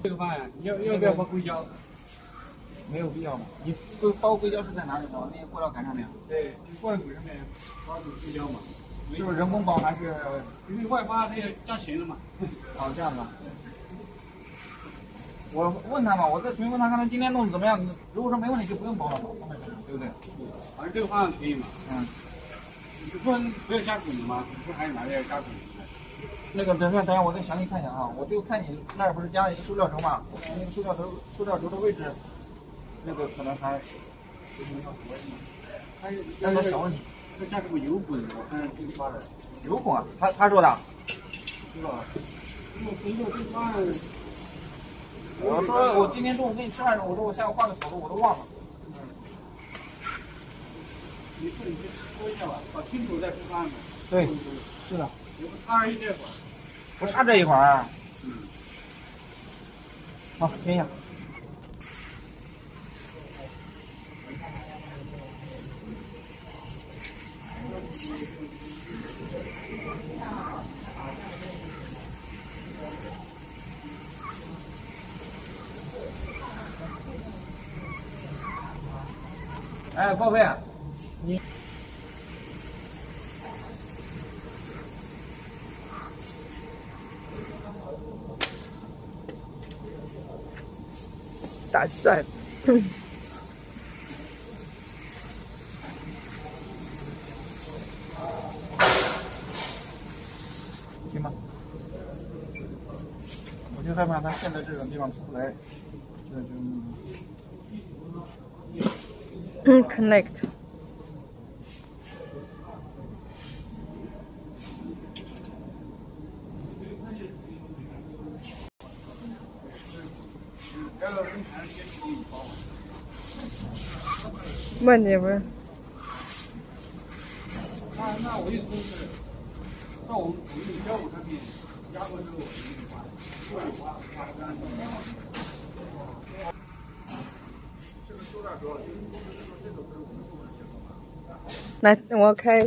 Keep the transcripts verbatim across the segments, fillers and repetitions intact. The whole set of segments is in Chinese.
这个饭要要不要包硅胶？ 没有必要嘛。你包包硅胶是在哪里包？那个过料杆上面？ 对，就罐骨上面包个硅胶嘛。 是不是人工包还是？ 因为外发那个加钱了嘛。 哦，这样子。我问他嘛，我在群问他看他今天弄的怎么样。如果说没问题，就不用包了嘛，对不对？ 反正这个方案可以嘛。 嗯。 你说不要加滚的吗？不是还有哪里要加滚的？ 那个等下等下，我再详细看一下啊。我就看你那儿不是加了一个塑料轴嘛？那个塑料轴塑料轴的位置，那个可能还就是要合一嘛。 还有那个小问题。 再加什么油滚？我看这个发的。 油滚啊？他他说的。 是吧？如果通过这个方案。 我说我今天中午跟你吃饭的时候，我说我下午换个手术，我都忘了。 嗯。你是你去说一下吧，搞清楚再出方案嘛。 对，是的。 也不差一这会儿。 不差这一会儿。 嗯。 好，听一下。哎，宝贝，你打算。 行吧。我就害怕他陷在这种地方出不来，这就。 嗯 ，connect。问题不是。 那那我意思是，那我们我们的标准产品压过之后，我们就把过滤花花干净。这个塑料主要就是这个不是我们做的结构吗？ 来，我开。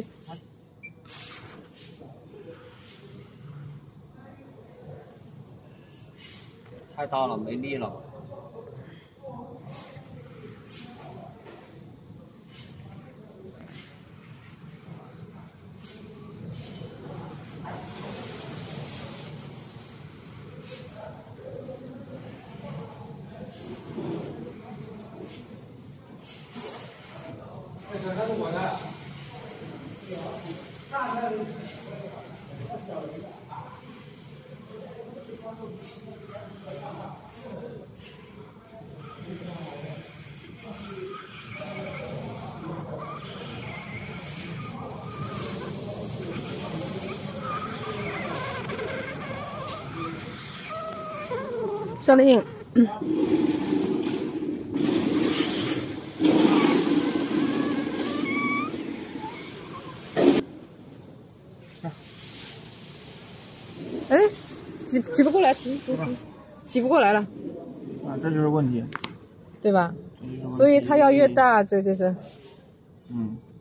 太大了，没力了。 这个它是我的。 效令。嗯。哎，挤挤不过来，挤挤挤，挤不过来了。 啊，这就是问题， 对吧？所以它要越大，这就是。 嗯。